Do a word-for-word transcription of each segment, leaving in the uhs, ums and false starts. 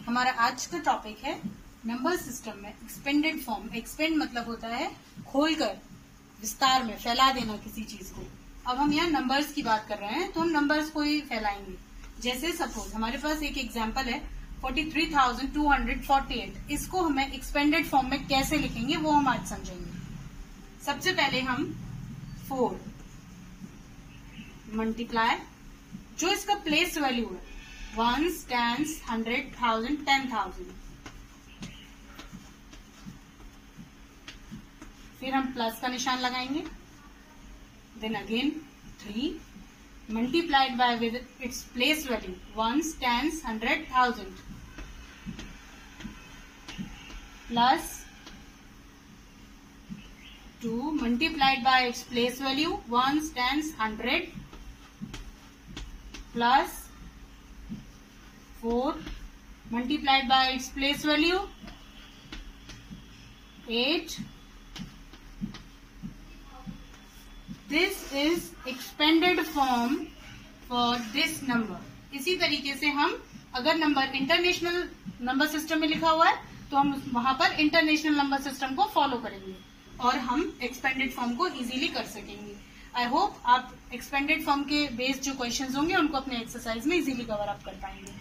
हमारा आज का टॉपिक है नंबर सिस्टम में एक्सपेंडेड फॉर्म। एक्सपेंड मतलब होता है खोलकर, विस्तार में फैला देना किसी चीज को। अब हम यहाँ नंबर्स की बात कर रहे हैं तो हम नंबर्स को ही फैलाएंगे। जैसे सपोज हमारे पास एक एग्जांपल है forty three thousand two hundred forty eight. इसको हमें एक्सपेंडेड फॉर्म में कैसे लिखेंगे वो हम आज समझेंगे। सबसे पहले हम फोर मल्टीप्लाई, जो इसका प्लेस वैल्यू है ones, tens, hundred, thousand, ten thousand. फिर हम प्लस का निशान लगाएंगे। Then again three multiplied by with its place value ones, tens, hundred, thousand, plus two multiplied by its place value ones, tens, hundred, plus four multiplied by its place value eight. This is expanded form for this number. इसी तरीके से हम अगर number international number system में लिखा हुआ है तो हम वहां पर इंटरनेशनल नंबर सिस्टम को फॉलो करेंगे और हम एक्सपेंडेड फॉर्म को इजीली कर सकेंगे। आई होप आप एक्सपेंडेड फॉर्म के बेस्ड जो क्वेश्चंस होंगे उनको अपने एक्सरसाइज में इजीली कवर अप कर पाएंगे।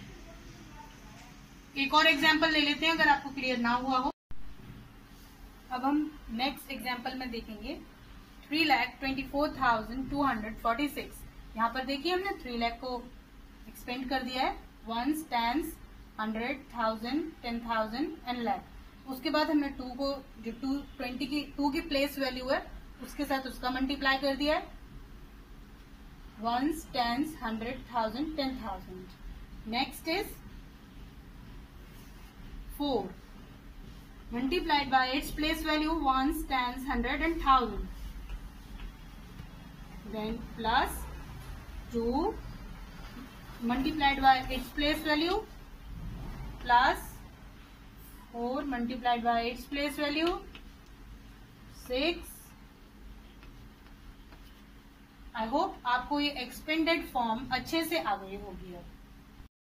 एक और एग्जाम्पल ले लेते हैं अगर आपको क्लियर ना हुआ हो। अब हम नेक्स्ट एग्जाम्पल में देखेंगे three lakh twenty four thousand two hundred forty six. यहाँ पर देखिए हमने थ्री लैख को एक्सपेंड कर दिया है ones, tens, hundred, thousand, ten thousand and lakh. उसके बाद हमने टू को जो टू ट्वेंटी की टू की प्लेस वैल्यू है उसके साथ उसका मल्टीप्लाई कर दिया है ones, tens, hundred, thousand, ten thousand. Next is four multiplied by its place value ones, tens, hundred and thousand. Then plus two multiplied by its place value plus four multiplied by its place value six. I hope आपको ये expanded form अच्छे से आ गई होगी अब।